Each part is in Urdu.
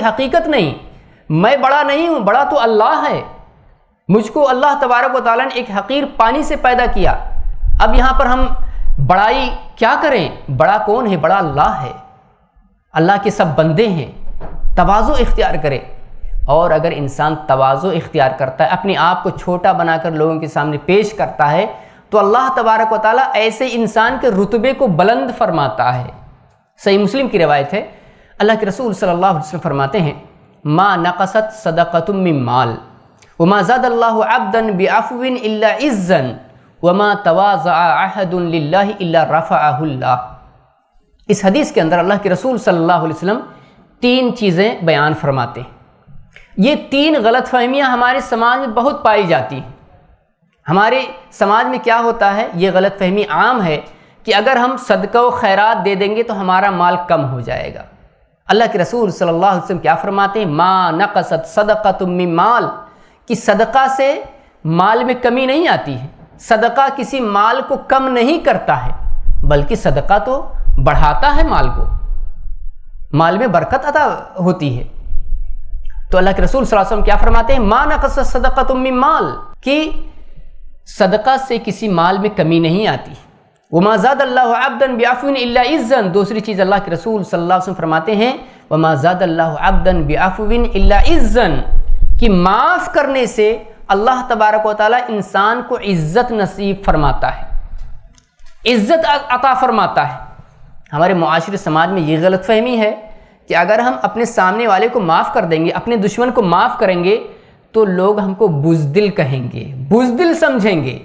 حقیقت نہیں، میں بڑا نہیں ہوں، بڑا تو اللہ ہے، مجھ کو اللہ تبارک و تعالیٰ نے ایک حقیر پانی سے پیدا کیا۔ اب یہاں پر ہم بڑائی کیا کریں؟ بڑا کون ہے؟ بڑا اللہ ہے، اللہ کے سب بندے ہیں۔ تواضع اختیار کرے، اور اگر انسان تواضع اختیار کرتا ہے، اپنے آپ کو چھوٹا بنا کر لوگوں کے سامنے پیش کرتا ہے، تو اللہ تبارک و تعالیٰ ایسے انسان کے رتبے کو بلند فرماتا ہے۔ صحیح مسلم کی روایت ہے، اللہ کے رسول صلی اللہ علیہ وسلم فرماتے ہیں، ما نقصت صدقۃ من مال وما زاد اللہ عبدا بعفو الا عزا وما تواضع احد للہ الا رفعہ اللہ۔ اس حدیث کے اندر اللہ کے رسول صلی اللہ علیہ وسلم تین چیزیں بیان فرماتے ہیں۔ یہ تین غلط فہمیاں ہمارے سماج میں بہت پائی جاتی ہیں۔ ہمارے سماج میں کیا ہوتا ہے؟ یہ غلط فہمی عام ہے کہ اگر ہم صدقہ و خیرات دے دیں گے تو ہمارا مال کم ہو جائے گا۔ اللہ کے رسول صلی اللہ علیہ وسلم کیا فرماتے ہیں؟ ما نقصت صدقۃ من مال، کہ صدقہ سے مال میں کمی نہیں آتی ہے، صدقہ کسی مال کو کم نہیں کرتا ہے، بلکہ صدقہ تو بڑھاتا ہے مال کو، مال میں برکت عطا ہوتی ہے۔ تو اللہ کے رسول صلی اللہ علیہ وسلم کیا فرماتے ہیں؟ ما نقصت صدقۃ من مال، کہ صدقہ سے کسی مال میں کمی نہیں آتی۔ وما زاد اللہ عبدا بعفو الا عزا، دوسری چیز اللہ کے رسول صلی اللہ علیہ وسلم فرماتے ہیں وما زاد اللہ عبدا بعفو الا عزا، کہ معاف کرنے سے اللہ تبارک و تعالیٰ انسان کو عزت نصیب فرماتا ہے، عزت عطا فرماتا ہے۔ ہمارے معاشرے سماج میں یہ غلط فہمی ہے کہ اگر ہم اپنے سامنے والے کو معاف کر دیں گے، اپنے دشمن کو معاف کریں گے، تو لوگ ہم کو بزدل کہیں گے، بزدل سمجھیں گے۔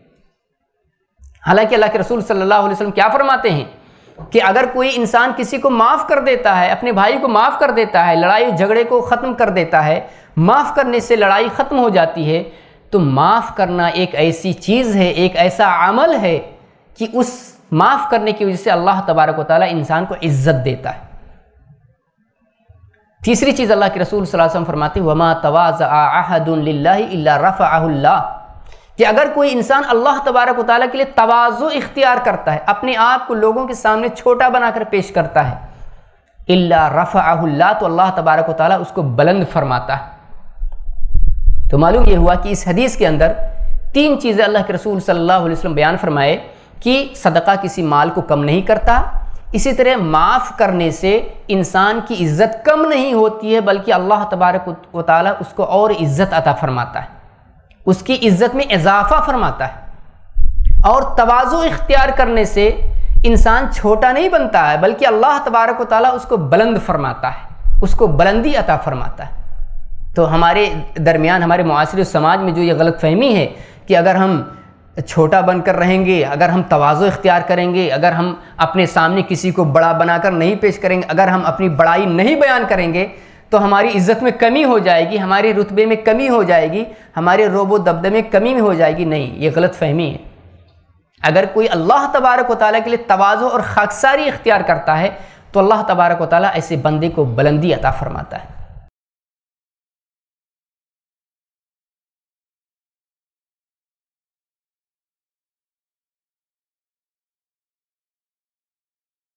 حالانکہ اللہ کے رسول صلی اللہ علیہ وسلم کیا فرماتے ہیں کہ اگر کوئی انسان کسی کو معاف کر دیتا ہے، اپنے بھائی کو معاف کر دیتا ہے، لڑائی جھگڑے کو ختم کر دیتا ہے، معاف کرنے سے لڑائی ختم ہو جاتی ہے، تو معاف کرنا ایک ایسی چیز ہے، ایک ایسا عمل ہے کہ اس معاف کرنے کی وجہ سے اللہ تبارک و تعالیٰ انسان کو عزت دیتا ہے۔ تیسری چیز اللہ کے رسول صلی اللہ علیہ وسلم فرماتے ہیں وما تواضع احد للہ الا رفعہ اللہ، کہ اگر کوئی انسان اللہ تبارک و تعالیٰ کے لیے تواضع اختیار کرتا ہے، اپنے آپ کو لوگوں کے سامنے چھوٹا بنا کر پیش کرتا ہے، الا رفعہ اللہ، تو اللہ تبارک و تعالیٰ اس کو بلند فرماتا ہے۔ تو معلوم یہ ہوا کہ اس حدیث کے اندر تین چیزیں اللہ کے رسول صلی اللہ علیہ وسلم بیان فرمائے کہ صدقہ کسی مال کو کم نہیں کرتا، اسی طرح معاف کرنے سے انسان کی عزت کم نہیں ہوتی ہے، بلکہ اللہ تبارک و تعالیٰ اس کو اور عزت عطا فرماتا ہے، اس کی عزت میں اضافہ فرماتا ہے۔ اور تواضع اختیار کرنے سے انسان چھوٹا نہیں بنتا ہے، بلکہ اللہ تبارک و تعالیٰ اس کو بلند فرماتا ہے، اس کو بلندی عطا فرماتا ہے۔ تو ہمارے درمیان، ہمارے معاشرے سماج میں جو یہ غلط فہمی ہے کہ اگر ہم چھوٹا بن کر رہیں گے، اگر ہم تواضع اختیار کریں گے، اگر ہم اپنے سامنے کسی کو بڑا بنا کر نہیں پیش کریں گے، اگر ہم اپنی بڑائی نہیں بیان کریں گے، تو ہماری عزت میں کمی ہو جائے گی، ہمارے رتبے میں کمی ہو جائے گی، ہمارے روب و دبدبے میں کمی ہو جائے گی۔ نہیں، یہ غلط فہمی ہے۔ اگر کوئی اللہ تبارک و تعالیٰ کے لیے تواضع اور خاکساری اختیار کرتا ہے تو اللہ تبارک و تعالیٰ ایسے بندے کو بلندی عطا فرماتا ہے۔